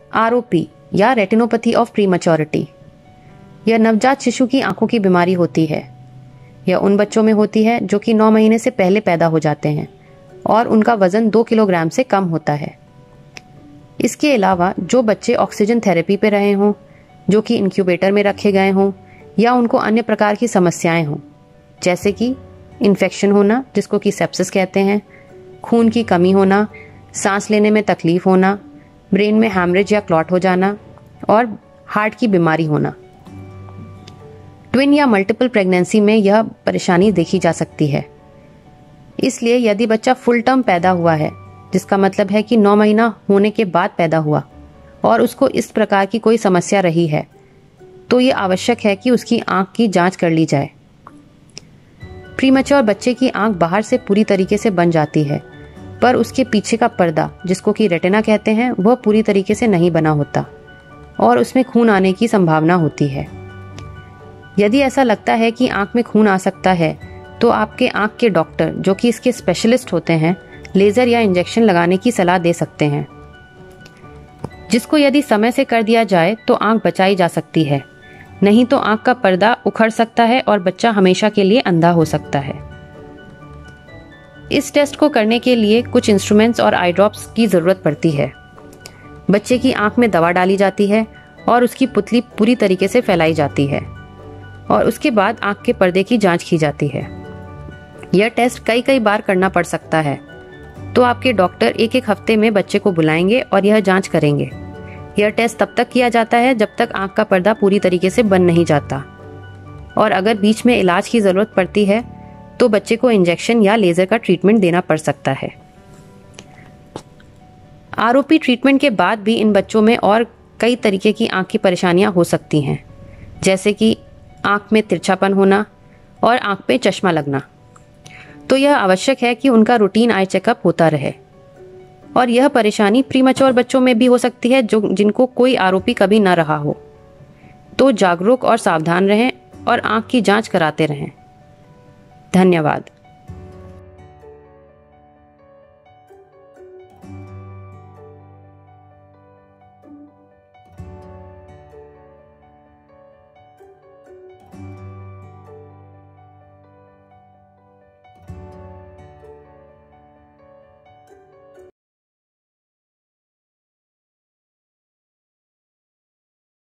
ROP या retinopathy of prematurity, यह नवजात शिशु की आंखों की बीमारी होती है। यह उन बच्चों में होती है जो कि 9 महीने से पहले पैदा हो जाते हैं और उनका वजन 2 किलोग्राम से कम होता है। इसके अलावा जो बच्चे ऑक्सीजन थेरेपी पे रहे हों, जो कि इंक्यूबेटर में रखे गए हों, या उनको अन्य प्रकार की समस्याएं हों, जैसे कि इन्फेक्शन होना जिसको कि सेप्सिस कहते हैं, खून की कमी होना, सांस लेने में तकलीफ होना, ब्रेन में हैमरेज या क्लॉट हो जाना और हार्ट की बीमारी होना। ट्विन या मल्टीपल प्रेगनेंसी में यह परेशानी देखी जा सकती है। इसलिए यदि बच्चा फुल टर्म पैदा हुआ है, जिसका मतलब है कि 9 महीना होने के बाद पैदा हुआ और उसको इस प्रकार की कोई समस्या रही है, तो ये आवश्यक है कि उसकी आंख की जांच कर ली जाए। प्रीमैच्योर बच्चे की आंख बाहर से पूरी तरीके से बन जाती है, पर उसके पीछे का पर्दा जिसको कि रेटिना कहते हैं वह पूरी तरीके से नहीं बना होता और उसमें खून आने की संभावना होती है। यदि ऐसा लगता है कि आंख में खून आ सकता है तो आपके आंख के डॉक्टर, जो कि इसके स्पेशलिस्ट होते हैं, लेजर या इंजेक्शन लगाने की सलाह दे सकते हैं, जिसको यदि समय से कर दिया जाए तो आंख बचाई जा सकती है। नहीं तो आंख का पर्दा उखड़ सकता है और बच्चा हमेशा के लिए अंधा हो सकता है। इस टेस्ट को करने के लिए कुछ इंस्ट्रूमेंट्स और आई ड्रॉप्स की जरूरत पड़ती है। बच्चे की आंख में दवा डाली जाती है और उसकी पुतली पूरी तरीके से फैलाई जाती है और उसके बाद आंख के पर्दे की जांच की जाती है। यह टेस्ट कई बार करना पड़ सकता है, तो आपके डॉक्टर एक हफ्ते में बच्चे को बुलाएंगे और यह जांच करेंगे। यह टेस्ट तब तक किया जाता है जब तक आंख का पर्दा पूरी तरीके से बन नहीं जाता, और अगर बीच में इलाज की जरूरत पड़ती है तो बच्चे को इंजेक्शन या लेजर का ट्रीटमेंट देना पड़ सकता है। आरओपी ट्रीटमेंट के बाद भी इन बच्चों में और कई तरीके की आंख की परेशानियां हो सकती हैं, जैसे कि आंख में तिरछापन होना और आंख पे चश्मा लगना। तो यह आवश्यक है कि उनका रूटीन आई चेकअप होता रहे। और यह परेशानी प्रीमैच्योर बच्चों में भी हो सकती है जिनको कोई आरओपी कभी न रहा हो। तो जागरूक और सावधान रहें और आंख की जांच कराते रहें। धन्यवाद।